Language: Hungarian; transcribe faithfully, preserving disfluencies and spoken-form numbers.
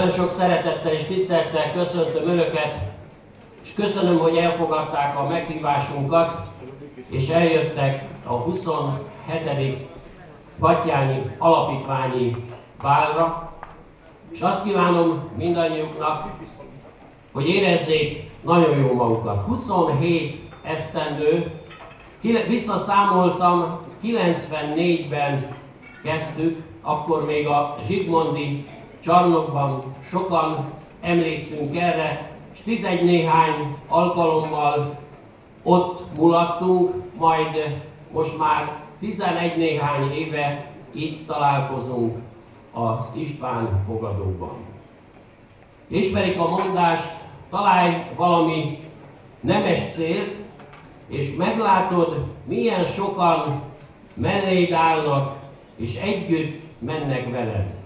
Nagyon sok szeretettel és tisztelettel köszöntöm Önöket, és köszönöm, hogy elfogadták a meghívásunkat, és eljöttek a huszonhetedik Batthyáni Alapítványi Bálra, és azt kívánom mindannyiuknak, hogy érezzék nagyon jó magukat. huszonhét esztendő, visszaszámoltam, kilencvennégyben kezdtük, akkor még a Zsigmondi csarnokban sokan emlékszünk erre, és tizegy néhány alkalommal ott mulattunk, majd most már tizenegy néhány éve itt találkozunk az István fogadóban. Ismerik a mondást, találj valami nemes célt, és meglátod, milyen sokan melléd állnak, és együtt mennek veled.